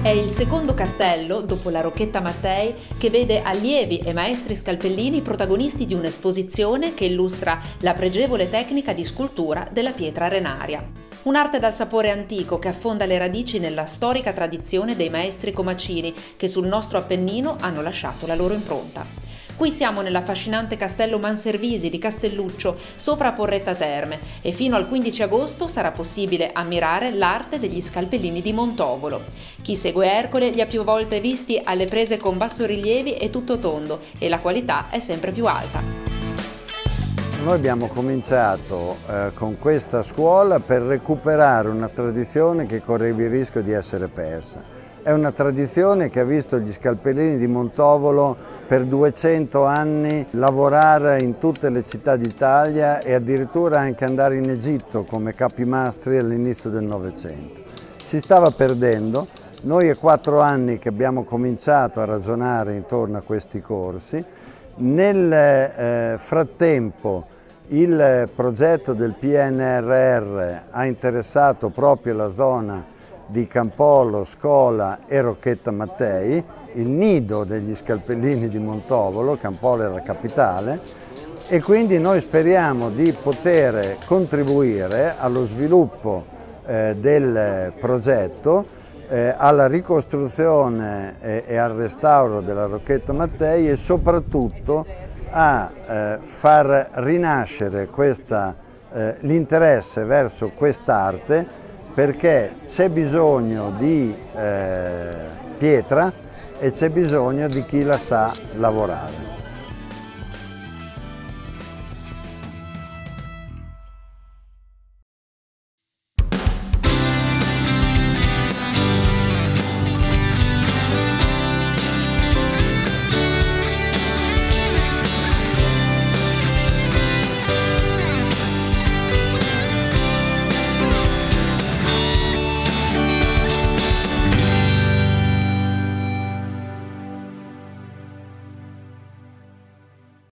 È il secondo castello, dopo la Rocchetta Mattei, che vede allievi e maestri scalpellini protagonisti di un'esposizione che illustra la pregevole tecnica di scultura della pietra arenaria. Un'arte dal sapore antico che affonda le radici nella storica tradizione dei maestri comacini che sul nostro Appennino hanno lasciato la loro impronta. Qui siamo nell'affascinante castello Manservisi di Castelluccio, sopra Porretta Terme, e fino al 15 agosto sarà possibile ammirare l'arte degli scalpellini di Montovolo. Chi segue Ercole li ha più volte visti alle prese con bassorilievi e tutto tondo, e la qualità è sempre più alta. Noi abbiamo cominciato con questa scuola per recuperare una tradizione che correva il rischio di essere persa. È una tradizione che ha visto gli scalpellini di Montovolo per 200 anni lavorare in tutte le città d'Italia e addirittura anche andare in Egitto come capimastri all'inizio del Novecento. Si stava perdendo. Noi è 4 anni che abbiamo cominciato a ragionare intorno a questi corsi. Nel frattempo il progetto del PNRR ha interessato proprio la zona di Campolo, Scola e Rocchetta Mattei, il nido degli scalpellini di Montovolo. Campolo è la capitale, e quindi noi speriamo di poter contribuire allo sviluppo del progetto, alla ricostruzione e al restauro della Rocchetta Mattei, e soprattutto a far rinascere l'interesse verso quest'arte, perché c'è bisogno di pietra e c'è bisogno di chi la sa lavorare.